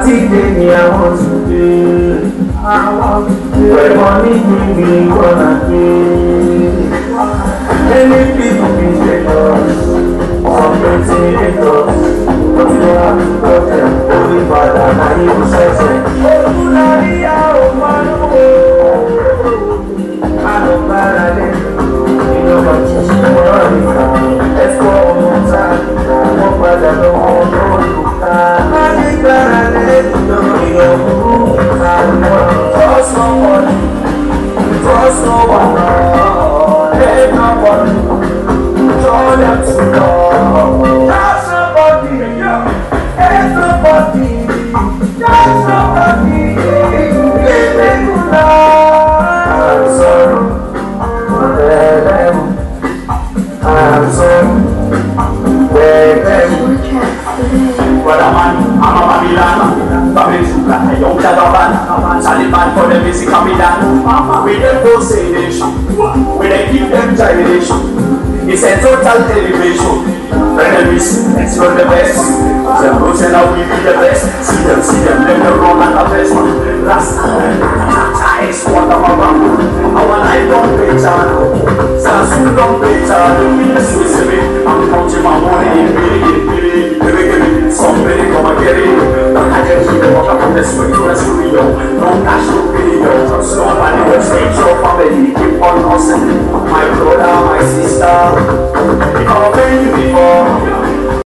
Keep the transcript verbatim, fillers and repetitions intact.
party day me I want to do. I want to do. Where money give me gonna do. Many people be jealous, some plenty haters, but you don't have to cut them. Only Father na Him who says it. Oh, Maria, oh, Mano, I don't matter. You know what you should worry. Let's go on time. One Father, no one, no you can. I gotta let you know you can. Trust nobody, trust no one. Let nobody, show them to know. Trust nobody, there's nobody, there's nobody. Let me know. I'm sorry. I'm sorry. But I'm a Babylon, Babylon, a young Jagaban, Taliban for the basic Babylon. We them go say nation, we they give them gyration. It's a total elevation. Enemies, let's run the best. The roots and now we be the best. See them, see them, let them run like a best. Last time, Xsquad HATeNobody. Our life don't pay time. Sasu don't pay time. Swiss me, I'm counting my money in billion, billion. Somebody come and get it. I just keep walk up on the street, let's video. No cash, no video. Nobody will stay your family. Keep on hustling. My brother, my sister. I've been you before.